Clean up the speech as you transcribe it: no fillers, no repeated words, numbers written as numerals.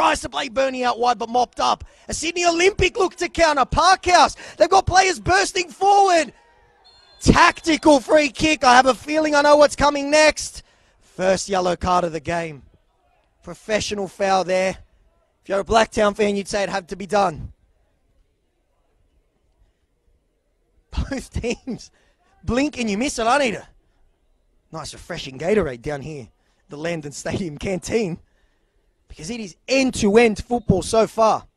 tries to play Bernie out wide, but mopped up. A Sydney Olympic look to counter. Parkhouse, they've got players bursting forward. Tactical free kick. I have a feeling I know what's coming next. First yellow card of the game. Professional foul there. If you're a Blacktown fan, you'd say it had to be done. Both teams blink and you miss it. I need a nice refreshing Gatorade down here, the Landon Stadium canteen, because it is end-to-end football so far.